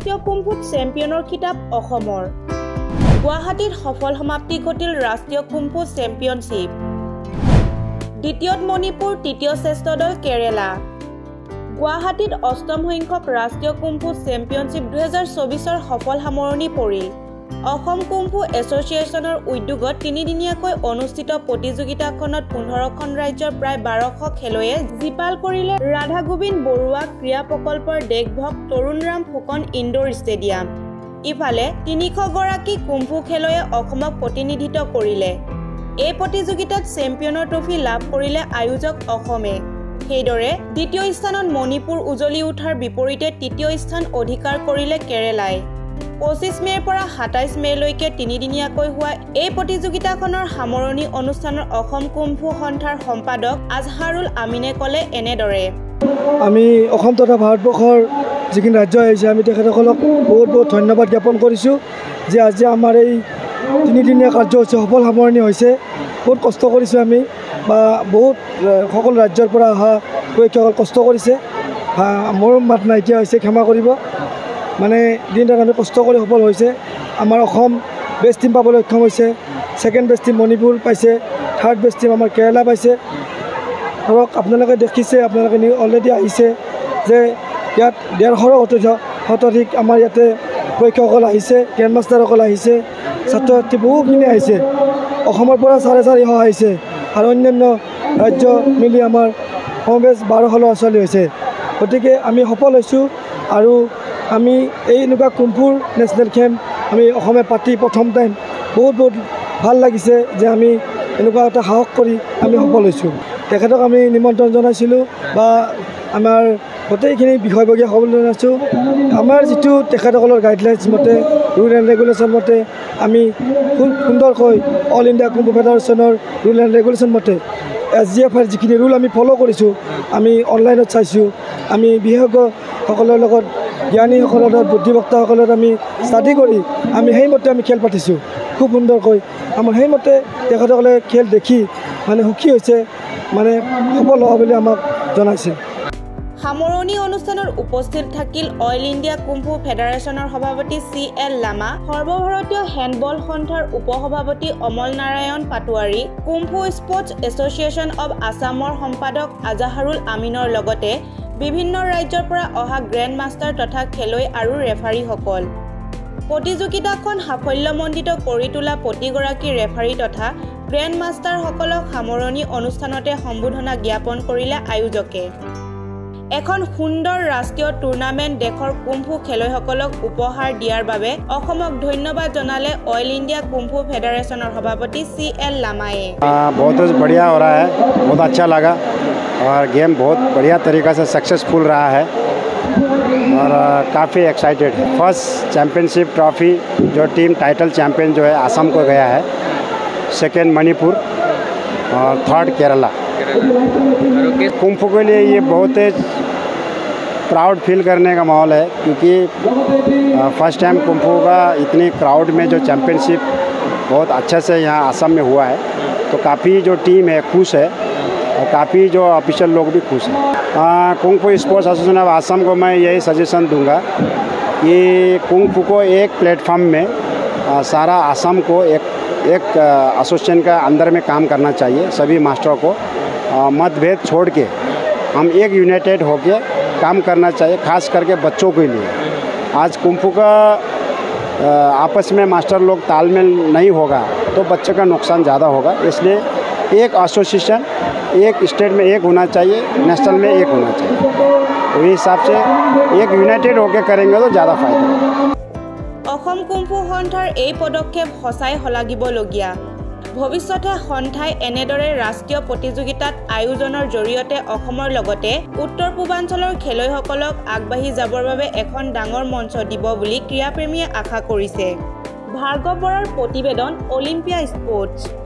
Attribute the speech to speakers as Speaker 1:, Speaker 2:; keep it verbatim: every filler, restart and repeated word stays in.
Speaker 1: ৰাষ্ট্ৰীয় কুম্ফুত চেম্পিয়নৰ খিতাপ অসমৰ গুৱাহাটীত সফল সমাপ্তি ঘটিল ৰাষ্ট্ৰীয় কুম্ফু চেম্পিয়নশ্বিপ দ্বিতীয়ত মণিপুৰ তৃতীয় শ্ৰেষ্ঠ দল কেৰালা গুৱাহাটীত অষ্টম সংখ্যক ৰাষ্ট্ৰীয় কুম্ফু চেম্পিয়নশ্বিপ দুই হাজাৰ চৌবিছৰ সফল সামৰণি পৰিল অসম কুম্ফু এছ'চিয়েশ্যনৰ উদ্যোগত তিনিদিনীয়াকৈ অনুষ্ঠিত প্ৰতিযোগিতাখনত পোন্ধৰখন ৰাজ্যৰ প্ৰায় বাৰশ খেলুৱৈয়ে জিপাল কৰিলে ৰাধা গোবিন্দ বৰুৱা ক্ৰীড়া প্ৰকল্পৰ দেশভক তৰুণৰাম ফুকন ইনডোৰ ষ্টেডিয়াম ইফালে তিনিশ গৰাকী কুম্ফু খেলুৱৈয়ে অসমক প্ৰতিনিধিত্ব কৰিলে এই প্ৰতিযোগিতাত চেম্পিয়নৰ ট্ৰফি লাভ কৰিলে আয়োজক অসমে সেইদৰে দ্বিতীয় স্থানত মণিপুৰ উজলি উঠাৰ বিপৰীতে তৃতীয় স্থান অধিকাৰ কৰিলে কেৰালাই পঁচিছ মে'ৰ পৰা সাতাইছ মে'লৈকে তিনিদিনীয়াকৈ হোৱা এই প্ৰতিযোগিতাখনৰ সামৰণি অনুষ্ঠানত অসম কুম্ফু সন্থাৰ সম্পাদক আজহাৰুল আমিনে ক'লে এনেদৰে
Speaker 2: আমি অসম তথা ভাৰতবৰ্ষৰ যিখিনি ৰাজ্য আহিছে আমি তেখেতসকলক বহুত বহুত ধন্যবাদ জ্ঞাপন কৰিছোঁ যে আজি আমাৰ এই তিনিদিনীয়া কাৰ্যসূচী সফল সামৰণি হৈছে বহুত কষ্ট কৰিছোঁ আমি বা বহুত সকলো ৰাজ্যৰ পৰা অহা পৰীক্ষকসকল কষ্ট কৰিছে মোৰ মাত নাইকিয়া হৈছে ক্ষমা কৰিব মানে দিনটাত আমি কষ্ট কৰি সফল হৈছে আমাৰ অসম বেষ্ট টিম পাবলৈ সক্ষম হৈছে ছেকেণ্ড বেষ্ট টিম মণিপুৰ পাইছে থাৰ্ড বেষ্ট টিম আমাৰ কেৰালা পাইছে ধৰক আপোনালোকে দেখিছে আপোনালোকে অলৰেডি আহিছে যে ইয়াত ডেৰশৰো শতাধিক আমাৰ ইয়াতে পৰীক্ষকসকল আহিছে গ্ৰেণ্ড মাষ্টাৰসকল আহিছে ছাত্ৰ ছাত্ৰী বহুখিনি আহিছে অসমৰ পৰা চাৰে চাৰিশ আহিছে আৰু অন্যান্য ৰাজ্য মিলি আমাৰ সমাৱেশ বাৰশ ল'ৰা ছোৱালী হৈছে গতিকে আমি সফল হৈছোঁ আৰু আমি এই এনেকুৱা কুম্ফুৰ নেশ্যনেল কেম্প আমি অসমে পাতি প্ৰথম টাইম বহুত বহুত ভাল লাগিছে যে আমি এনেকুৱা এটা সাহস কৰি আমি সফল হৈছোঁ তেখেতক আমি নিমন্ত্ৰণ জনাইছিলোঁ বা আমাৰ গোটেইখিনি বিষয়ববীয়া ক'বলৈ জনাইছোঁ আমাৰ যিটো তেখেতসকলৰ গাইডলাইনছ মতে ৰুল এণ্ড ৰেগুলেশ্যন মতে আমি খুব সুন্দৰকৈ অল ইণ্ডিয়া কুম্ফু ফেডাৰেশ্যনৰ ৰুল এণ্ড ৰেগুলেশ্যন মতে এছ জি এফৰ যিখিনি ৰুল আমি ফ'ল' কৰিছোঁ আমি অনলাইনত চাইছোঁ আমি বিশেষজ্ঞসকলৰ লগত জ্ঞানীসকলৰ লগত বুদ্ধিবক্তাসকলত আমি ষ্টাডি কৰি আমি সেইমতে আমি খেল পাতিছোঁ খুব সুন্দৰকৈ আমাৰ সেইমতে তেখেতসকলে খেল দেখি মানে সুখী হৈছে মানে সফল হোৱা বুলি আমাক জনাইছে
Speaker 1: সামৰণি অনুষ্ঠানত উপস্থিত থাকিল অইল ইণ্ডিয়া কুম্ফু ফেডাৰেশ্যনৰ সভাপতি চি এল লামা সৰ্বভাৰতীয় হেণ্ডবল সন্থাৰ উপসভাপতি Amal Narayan Patowari kung fu sports association of আছামৰ সম্পাদক আজাহাৰুল আমিনৰ লগতে বিভিন্ন ৰাজ্যৰ পৰা অহা গ্ৰেণ্ড মাষ্টাৰ তথা খেলুৱৈ আৰু ৰেফাৰীসকল প্ৰতিযোগিতাখন সাফল্যমণ্ডিত কৰি তোলা প্ৰতিগৰাকী ৰেফাৰী তথা গ্ৰেণ্ড মাষ্টাৰসকলক সামৰণি অনুষ্ঠানতে সম্বোধনা জ্ঞাপন কৰিলে আয়োজকে এখন সুন্দৰ ৰাষ্ট্ৰীয় টুৰ্ণামেণ্ট দেশৰ কুম্ফু খেলুৱৈসকলক উপহাৰ দিয়াৰ বাবে অসমক ধন্যবাদ জনালে অইল ইণ্ডিয়া কুম্ফু ফেডাৰেশ্যনৰ সভাপতি চি এল লামায়ে
Speaker 3: बहुत बढ़िया हो रहा है बहुत अच्छा लगा और गेम बहुत बढ़िया तरीक़ा से सक्सेसफुल रहा है और काफ़ी एक्साइटेड है फर्स्ट चैम्पियनशिप ट्रॉफी जो टीम टाइटल चैम्पियन जो है असम को गया है सेकेंड मणिपुर और थर्ड केरला कुम्फू के लिए ये बहुत प्राउड फील करने का माहौल है क्योंकि फर्स्ट टाइम कुम्फू का इतनी क्राउड में जो चैम्पियनशिप बहुत अच्छे से यहाँ असम में हुआ है तो काफ़ी जो टीम है खुश है और काफ़ी जो ऑफिशियल लोग भी खुश हैं kung fu sports association of Assam को मैं यही सजेशन दूंगा कि कुंग-फू को एक प्लेटफॉर्म में आ, सारा असम को एक एक एसोसिएशन का अंदर में काम करना चाहिए सभी मास्टरों को मतभेद छोड़ के हम एक यूनाइटेड होकर काम करना चाहिए खास करके बच्चों के लिए आज कुंग-फू का आपस में मास्टर लोग तालमेल नहीं होगा तो बच्चे का नुकसान ज़्यादा होगा इसलिए एक एसोसिएशन एक स्टेट में एक होना चाहिए नेशनल में एक होना चाहिए तो इस हिसाब से एक यूनाइटेड होकर करेंगे तो ज़्यादा फायदा होगा
Speaker 1: অসম কুম্ফু সন্থাৰ এই পদক্ষেপ সঁচাই শলাগিবলগীয়া ভৱিষ্যতে সন্থাই এনেদৰে ৰাষ্ট্ৰীয় প্ৰতিযোগিতাত আয়োজনৰ জৰিয়তে অসমৰ লগতে উত্তৰ পূৰ্বাঞ্চলৰ খেলুৱৈসকলক আগবাঢ়ি যাবৰ বাবে এখন ডাঙৰ মঞ্চ দিব বুলি ক্ৰীড়াপ্ৰেমীয়ে আশা কৰিছে ভাৰ্গৱ বৰাৰ প্ৰতিবেদন অলিম্পিয়া স্পৰ্টছ।